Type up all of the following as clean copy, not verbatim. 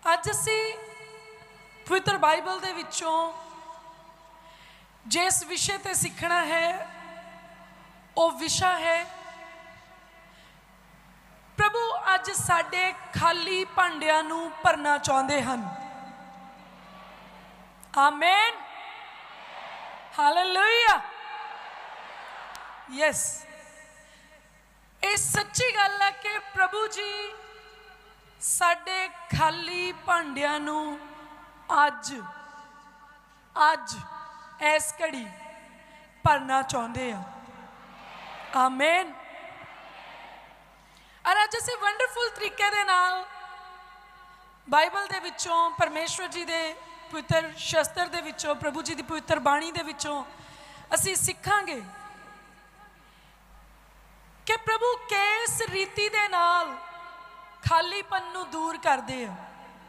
ਅੱਜ ਅਸੀਂ ਪਵਿੱਤਰ ਬਾਈਬਲ ਦੇ ਵਿੱਚੋਂ ਜਿਸ ਵਿਸ਼ੇ ਤੇ ਸਿੱਖਣਾ ਹੈ ਉਹ ਵਿਸ਼ਾ ਹੈ ਪ੍ਰਭੂ ਅੱਜ ਸਾਡੇ ਖਾਲੀ ਭਾਂਡਿਆਂ ਨੂੰ ਭਰਨਾ ਚਾਹੁੰਦੇ ਹਨ। Amen, hallelujah, yes. ਇਹ ਸੱਚੀ ਗੱਲ ਹੈ ਕਿ ਪ੍ਰਭੂ ਜੀ ਸਾਡੇ ਖਾਲੀ ਭਾਂਡਿਆਂ ਨੂੰ ਅੱਜ ਇਸ ਘੜੀ ਭਰਨਾ ਚਾਹੁੰਦੇ ਆ। ਆਮੇਨ। ਔਰ ਅੱਜ ਅਸੀਂ ਵੰਡਰਫੁਲ ਤਰੀਕੇ ਦੇ ਨਾਲ ਬਾਈਬਲ ਦੇ ਵਿੱਚੋਂ ਪਰਮੇਸ਼ਵਰ ਜੀ ਦੇ ਪਵਿੱਤਰ ਸ਼ਸਤਰ ਦੇ ਵਿੱਚੋਂ ਪ੍ਰਭੂ ਜੀ ਦੀ ਪਵਿੱਤਰ ਬਾਣੀ ਦੇ ਵਿੱਚੋਂ ਅਸੀਂ ਸਿੱਖਾਂਗੇ ਕਿ ਪ੍ਰਭੂ ਕਿਸ ਰੀਤੀ ਦੇ ਨਾਲ ਖਾਲੀਪਨ ਨੂੰ ਦੂਰ ਕਰਦੇ ਆ।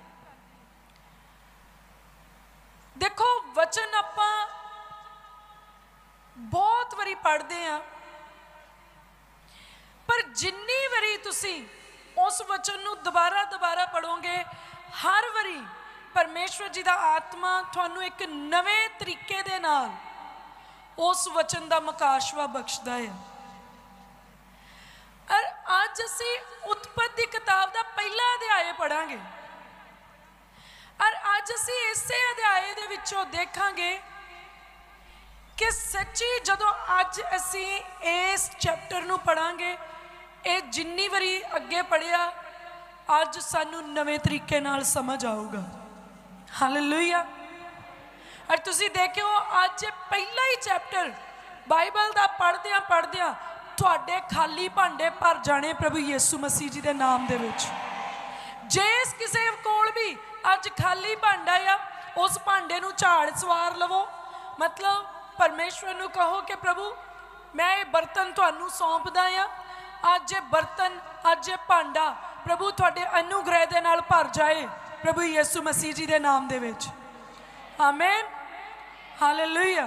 ਦੇਖੋ, ਵਚਨ ਆਪਾਂ ਬਹੁਤ ਵਾਰੀ ਪੜ੍ਹਦੇ ਆ, ਪਰ ਜਿੰਨੀ ਵਾਰੀ ਤੁਸੀਂ ਉਸ ਵਚਨ ਨੂੰ ਦੁਬਾਰਾ ਪੜ੍ਹੋਗੇ, ਹਰ ਵਾਰੀ ਪਰਮੇਸ਼ਵਰ ਜੀ ਦਾ ਆਤਮਾ ਤੁਹਾਨੂੰ ਇੱਕ ਨਵੇਂ ਤਰੀਕੇ ਦੇ ਨਾਲ ਉਸ ਵਚਨ ਦਾ ਮਕਾਸ਼ਵਾ ਬਖਸ਼ਦਾ ਹੈ। ਔਰ ਅੱਜ ਅਸੀਂ ਉਤਪਤ ਦੀ ਕਿਤਾਬ ਦਾ ਪਹਿਲਾ ਅਧਿਆਇ ਪੜਾਂਗੇ। ਔਰ ਅੱਜ ਅਸੀਂ ਇਸੇ ਅਧਿਆਇ ਦੇ ਵਿੱਚੋਂ ਦੇਖਾਂਗੇ ਕਿ ਸੱਚੀ ਜਦੋਂ ਅੱਜ ਅਸੀਂ ਇਸ ਚੈਪਟਰ ਨੂੰ ਪੜਾਂਗੇ, ਇਹ ਜਿੰਨੀ ਵਾਰੀ ਅੱਗੇ ਪੜਿਆ ਅੱਜ ਸਾਨੂੰ ਨਵੇਂ ਤਰੀਕੇ ਨਾਲ ਸਮਝ ਆਊਗਾ। ਹਾਲੇਲੂਇਆ। ਔਰ ਤੁਸੀਂ ਦੇਖਿਓ ਅੱਜ ਪਹਿਲਾ ਹੀ ਚੈਪਟਰ ਬਾਈਬਲ ਦਾ ਪੜ੍ਹਦਿਆਂ ਤੁਹਾਡੇ ਖਾਲੀ ਭਾਂਡੇ ਭਰ ਜਾਣੇ ਪ੍ਰਭੂ ਯਿਸੂ ਮਸੀਹ ਜੀ ਦੇ ਨਾਮ ਦੇ ਵਿੱਚ। ਜਿਸ ਕਿਸੇ ਕੋਲ ਵੀ ਅੱਜ ਖਾਲੀ ਭਾਂਡਾ ਆ, ਉਸ ਭਾਂਡੇ ਨੂੰ ਝਾੜ ਸਵਾਰ ਲਵੋ। ਮਤਲਬ ਪਰਮੇਸ਼ਵਰ ਨੂੰ ਕਹੋ ਕਿ ਪ੍ਰਭੂ ਮੈਂ ਇਹ ਬਰਤਨ ਤੁਹਾਨੂੰ ਸੌਂਪਦਾ ਆ। ਅੱਜ ਇਹ ਬਰਤਨ, ਅੱਜ ਇਹ ਭਾਂਡਾ ਪ੍ਰਭੂ ਤੁਹਾਡੇ ਅਨੁਗ੍ਰਹਿ ਦੇ ਨਾਲ ਭਰ ਜਾਏ ਪ੍ਰਭੂ ਯਿਸੂ ਮਸੀਹ ਜੀ ਦੇ ਨਾਮ ਦੇ ਵਿੱਚ। Amen, hallelujah.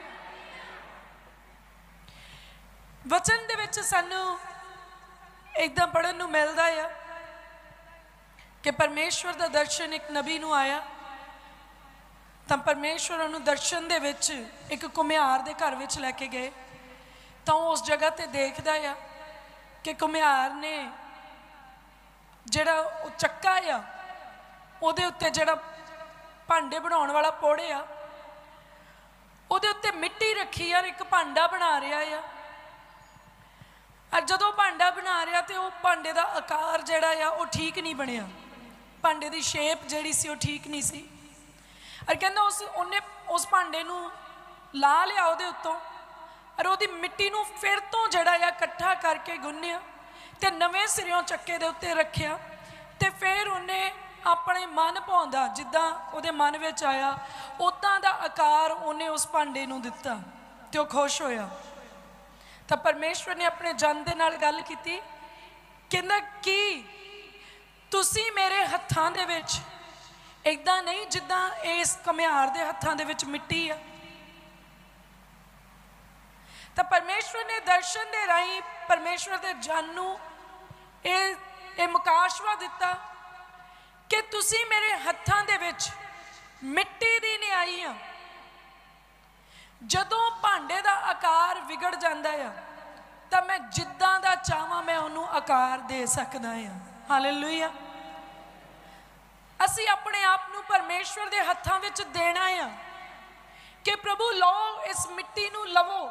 ਵਚਨ ਦੇ ਵਿੱਚ ਸਾਨੂੰ ਇੱਦਾਂ ਪੜ੍ਹਨ ਨੂੰ ਮਿਲਦਾ ਆ ਕਿ ਪਰਮੇਸ਼ਵਰ ਦਾ ਦਰਸ਼ਨ ਇੱਕ ਨਬੀ ਨੂੰ ਆਇਆ, ਤਾਂ ਪਰਮੇਸ਼ਵਰ ਉਹਨੂੰ ਦਰਸ਼ਨ ਦੇ ਵਿੱਚ ਇੱਕ ਘੁਮਿਆਰ ਦੇ ਘਰ ਵਿੱਚ ਲੈ ਕੇ ਗਏ। ਤਾਂ ਉਹ ਉਸ ਜਗ੍ਹਾ ਤੇ ਦੇਖਦਾ ਆ ਕਿ ਘੁਮਿਆਰ ਨੇ ਜਿਹੜਾ ਉਹ ਚੱਕਾ ਆ, ਉਹਦੇ ਉੱਤੇ ਜਿਹੜਾ ਭਾਂਡੇ ਬਣਾਉਣ ਵਾਲਾ ਪੋੜੇ ਆ, ਉਹਦੇ ਉੱਤੇ ਮਿੱਟੀ ਰੱਖੀ ਆ, ਇੱਕ ਭਾਂਡਾ ਬਣਾ ਰਿਹਾ ਆ। ਔਰ ਜਦੋਂ ਭਾਂਡਾ ਬਣਾ ਰਿਹਾ ਤੇ ਉਹ ਭਾਂਡੇ ਦਾ ਆਕਾਰ ਜਿਹੜਾ ਆ ਉਹ ਠੀਕ ਨਹੀਂ ਬਣਿਆ। ਭਾਂਡੇ ਦੀ ਸ਼ੇਪ ਜਿਹੜੀ ਸੀ ਉਹ ਠੀਕ ਨਹੀਂ ਸੀ। ਔਰ ਕਹਿੰਦਾ ਉਹਨੇ ਉਸ ਭਾਂਡੇ ਨੂੰ ਲਾ ਲਿਆ ਉਹਦੇ ਉੱਤੋਂ, ਔਰ ਉਹਦੀ ਮਿੱਟੀ ਨੂੰ ਫਿਰ ਤੋਂ ਜਿਹੜਾ ਆ ਇਕੱਠਾ ਕਰਕੇ ਗੁੰਨਿਆ ਤੇ ਨਵੇਂ ਸਿਰਿਓਂ ਚੱਕੇ ਦੇ ਉੱਤੇ ਰੱਖਿਆ। ਤੇ ਫਿਰ ਉਹਨੇ ਆਪਣੇ ਮਨ ਭਾਉਂਦਾ, ਜਿੱਦਾਂ ਉਹਦੇ ਮਨ ਵਿੱਚ ਆਇਆ ਉੱਦਾਂ ਦਾ ਆਕਾਰ ਉਹਨੇ ਉਸ ਭਾਂਡੇ ਨੂੰ ਦਿੱਤਾ ਤੇ ਉਹ ਖੁਸ਼ ਹੋਇਆ। ਤਾਂ ਪਰਮੇਸ਼ਵਰ ਨੇ ਆਪਣੇ ਜਨ ਦੇ ਨਾਲ ਗੱਲ ਕੀਤੀ, ਕਹਿੰਦਾ ਕਿ ਤੁਸੀਂ ਮੇਰੇ ਹੱਥਾਂ ਦੇ ਵਿੱਚ ਇੱਦਾਂ ਨਹੀਂ ਜਿੱਦਾਂ ਇਸ ਘੁਮਿਆਰ ਦੇ ਹੱਥਾਂ ਦੇ ਵਿੱਚ ਮਿੱਟੀ ਆ। ਤਾਂ ਪਰਮੇਸ਼ਵਰ ਨੇ ਦਰਸ਼ਨ ਦੇ ਰਾਹੀਂ ਪਰਮੇਸ਼ਵਰ ਦੇ ਜਨ ਨੂੰ ਇਹ ਮੁਕਾਸ਼ਵਾ ਦਿੱਤਾ ਕਿ ਤੁਸੀਂ ਮੇਰੇ ਹੱਥਾਂ ਦੇ ਵਿੱਚ ਮਿੱਟੀ ਦੀ ਨਿਆਈ ਆ। ਜਦੋਂ ਭਾਂਡੇ ਦਾ ਆਕਾਰ ਵਿਗੜ ਜਾਂਦਾ ਆ ਤਾਂ ਮੈਂ ਜਿੱਦਾਂ ਦਾ ਚਾਹਾਂ ਮੈਂ ਉਹਨੂੰ ਆਕਾਰ ਦੇ ਸਕਦਾ ਆ। ਹਾਲੇਲੂਇਆ। ਅਸੀਂ ਆਪਣੇ ਆਪ ਨੂੰ ਪਰਮੇਸ਼ਵਰ ਦੇ ਹੱਥਾਂ ਵਿੱਚ ਦੇਣਾ ਆ ਕਿ ਪ੍ਰਭੂ ਲਓ, ਇਸ ਮਿੱਟੀ ਨੂੰ ਲਵੋ।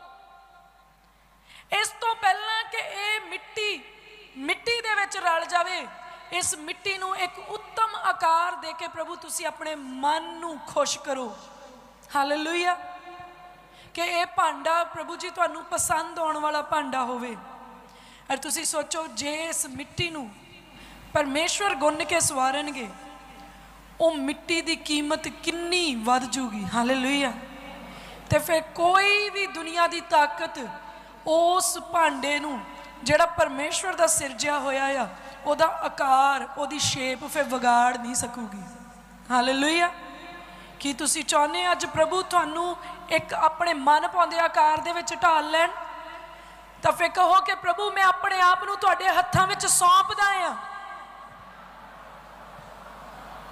ਇਸ ਤੋਂ ਪਹਿਲਾਂ ਕਿ ਇਹ ਮਿੱਟੀ ਦੇ ਵਿੱਚ ਰਲ ਜਾਵੇ, ਇਸ ਮਿੱਟੀ ਨੂੰ ਇੱਕ ਉੱਤਮ ਆਕਾਰ ਦੇ ਕੇ ਪ੍ਰਭੂ ਤੁਸੀਂ ਆਪਣੇ ਮਨ ਨੂੰ ਖੁਸ਼ ਕਰੋ। ਹਾਲੇਲੂਇਆ। ਕਿ ਇਹ ਭਾਂਡਾ ਪ੍ਰਭੂ ਜੀ ਤੁਹਾਨੂੰ ਪਸੰਦ ਆਉਣ ਵਾਲਾ ਭਾਂਡਾ ਹੋਵੇ। ਔਰ ਤੁਸੀਂ ਸੋਚੋ, ਜੇ ਇਸ ਮਿੱਟੀ ਨੂੰ ਪਰਮੇਸ਼ਵਰ ਗੁੰਨ ਕੇ ਸਵਾਰਨਗੇ, ਉਹ ਮਿੱਟੀ ਦੀ ਕੀਮਤ ਕਿੰਨੀ ਵੱਧ ਜੂਗੀ। ਹਾਲੇਲੂਇਆ। ਤੇ ਫਿਰ ਕੋਈ ਵੀ ਦੁਨੀਆ ਦੀ ਤਾਕਤ ਉਸ ਭਾਂਡੇ ਨੂੰ ਜਿਹੜਾ ਪਰਮੇਸ਼ਵਰ ਦਾ ਸਿਰਜਿਆ ਹੋਇਆ ਆ, ਉਹਦਾ ਆਕਾਰ, ਉਹਦੀ ਸ਼ੇਪ ਫਿਰ ਵਿਗਾੜ ਨਹੀਂ ਸਕੂਗੀ। ਹਾਲੇਲੂਇਆ। ਕੀ ਤੁਸੀਂ ਚਾਹੁੰਦੇ ਅੱਜ ਪ੍ਰਭੂ ਤੁਹਾਨੂੰ ਇੱਕ ਆਪਣੇ ਮਨ ਭਾਉਂਦੇ ਆਕਾਰ ਦੇ ਵਿੱਚ ਢਾਲ ਲੈਣ? ਤਾਂ ਫਿਰ ਕਹੋ ਕਿ ਪ੍ਰਭੂ ਮੈਂ ਆਪਣੇ ਆਪ ਨੂੰ ਤੁਹਾਡੇ ਹੱਥਾਂ ਵਿੱਚ ਸੌਂਪਦਾ ਆ।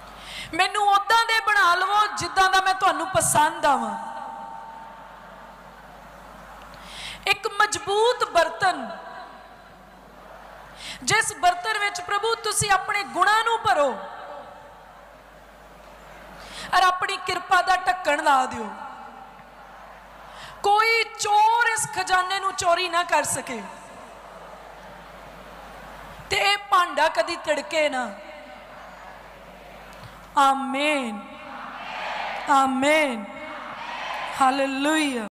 मैनू उदां दे बना लवो जिद्दां दा मैं तुहानू पसंद आवां। एक मजबूत बर्तन, जिस बर्तन विच प्रभु तुसी अपने गुणां नू भरो और अपनी कृपा दा ढक्कन ला दिओ, कोई चोर इस खजाने नू चोरी ना कर सके ते ये भांडा कदी तिड़के ना। आमीन, आमीन, हालेलुया।